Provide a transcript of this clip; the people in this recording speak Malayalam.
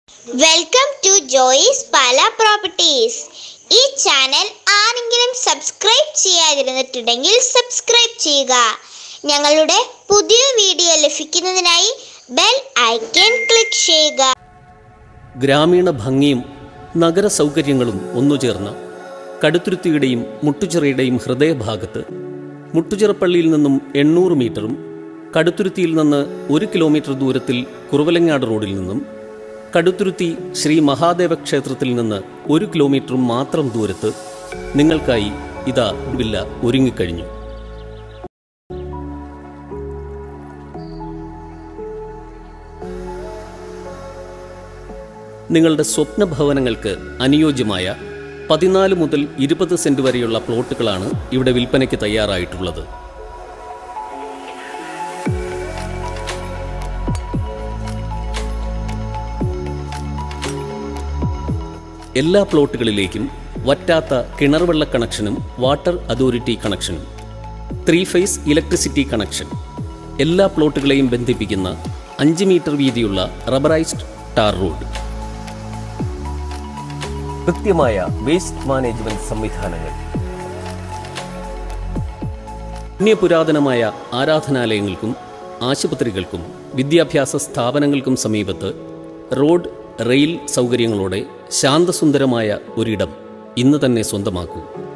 Welcome to Joyce's Pala properties. ഈ ചാനൽ ആരെങ്കിലും സബ്സ്ക്രൈബ് ചെയ്യാതിരുന്നിട്ടുണ്ടെങ്കിൽ സബ്സ്ക്രൈബ് ചെയ്യുക. ഞങ്ങളുടെ പുതിയ വീഡിയോ ലഭിക്കുന്നതിനായി ബെൽ ഐക്കൺ ക്ലിക്ക് ചെയ്യുക. ഗ്രാമീണ ഭംഗിയും നഗര സൗകര്യങ്ങളും ഒന്നുചേർന്ന കടുത്തുരുത്തിയുടെയും മുട്ടുചിറയുടെയും ഹൃദയഭാഗത്ത് മുട്ടുചിറപ്പള്ളിയിൽ നിന്നും 800 മീറ്ററും കടുത്തുരുത്തിയിൽ നിന്ന് 1 കിലോമീറ്റർ ദൂരത്തിൽ കുറവലങ്ങാട് റോഡിൽ നിന്നും കടുത്തുരുത്തി ശ്രീ മഹാദേവ ക്ഷേത്രത്തിൽ നിന്ന് 1 കിലോമീറ്റർ മാത്രം ദൂരത്ത് നിങ്ങൾക്കായി ഇതാ വില്ല ഒരുങ്ങിക്കഴിഞ്ഞു. നിങ്ങളുടെ സ്വപ്ന ഭവനങ്ങൾക്ക് അനുയോജ്യമായ 14 മുതൽ 20 സെന്റ് വരെയുള്ള പ്ലോട്ടുകളാണ് ഇവിടെ വിൽപ്പനയ്ക്ക് തയ്യാറായിട്ടുള്ളത്. എല്ലാ പ്ലോട്ടുകളിലേക്കും വറ്റാത്ത കിണർവെള്ള കണക്ഷനും വാട്ടർ അതോറിറ്റി കണക്ഷനും 3 ഫേസ് ഇലക്ട്രിസിറ്റി കണക്ഷൻ, എല്ലാ പ്ലോട്ടുകളെയും ബന്ധിപ്പിക്കുന്ന 5 മീറ്റർ വീതിയുള്ള റബ്ബറൈസ്ഡ് ടാർ റോഡ്, കൃത്യമായ വേസ്റ്റ് മാനേജ്മെന്റ് സംവിധാനങ്ങൾ, പുണ്യപുരാതനമായ ആരാധനാലയങ്ങൾക്കും ആശുപത്രികൾക്കും വിദ്യാഭ്യാസ സ്ഥാപനങ്ങൾക്കും സമീപത്ത് റോഡ് റെയിൽ സൗകര്യങ്ങളോടെ ശാന്തസുന്ദരമായ ഒരിടം ഇന്ന് തന്നെ സ്വന്തമാക്കൂ.